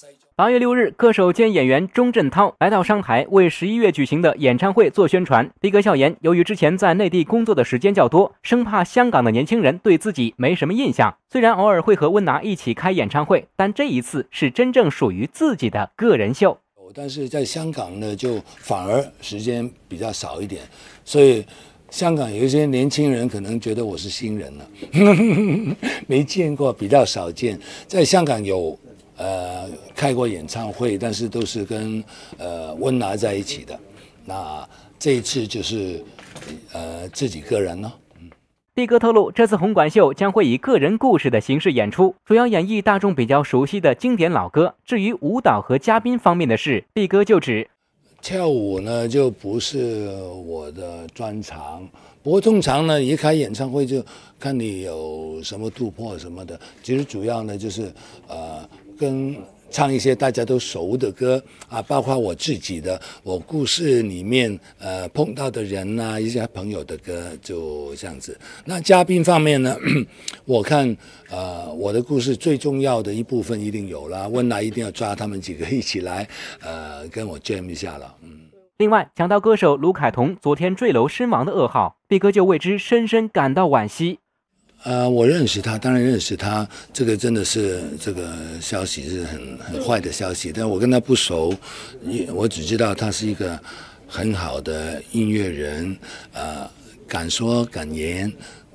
8月6日，歌手兼演员钟镇涛来到商台为11月举行的演唱会做宣传。逼哥笑言，由于之前在内地工作的时间较多，生怕香港的年轻人对自己没什么印象。虽然偶尔会和温拿一起开演唱会，但这一次是真正属于自己的个人秀。 但是在香港呢，就反而时间比较少一点，所以香港有一些年轻人可能觉得我是新人了，没见过，比较少见。在香港有开过演唱会，但是都是跟温拿在一起的。那这一次就是自己个人咯。 逼哥透露，这次红馆秀将会以个人故事的形式演出，主要演绎大众比较熟悉的经典老歌。至于舞蹈和嘉宾方面的事，逼哥就指跳舞呢就不是我的专长，不过通常呢一开演唱会就看你有什么突破什么的。其实主要呢就是跟唱一些大家都熟的歌啊，包括我自己的我故事里面碰到的人啊，一些朋友的歌，就这样子。那嘉宾方面呢，我看我的故事最重要的一部分一定有啦，温拿一定要抓他们几个一起来跟我 jam 一下了。 另外，讲到歌手卢凯彤昨天坠楼身亡的噩耗，逼哥就为之深深感到惋惜。 我认识他，当然认识他。这个真的是这个消息是很坏的消息，但我跟他不熟，我只知道他是一个很好的音乐人，敢说敢言，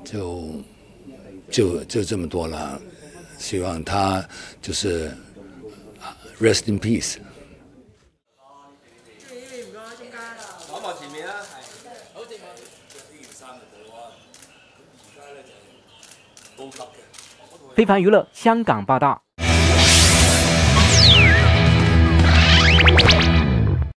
就这么多了。希望他就是 rest in peace。 攞望前面啦，係。好正啊！着呢件衫就冇啊。而家咧就高級嘅。 非凡娱乐香港报道。